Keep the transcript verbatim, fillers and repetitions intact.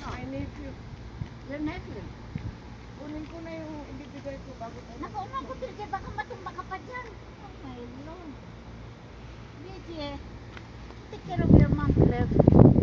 My nephew. Your nephew. Kunin ko na yung ibibigay ko bago tayo. Naku, naku, Virgie, baka matumba ka pa dyan. Oh my Lord. Virgie, take care of your mom, Claire.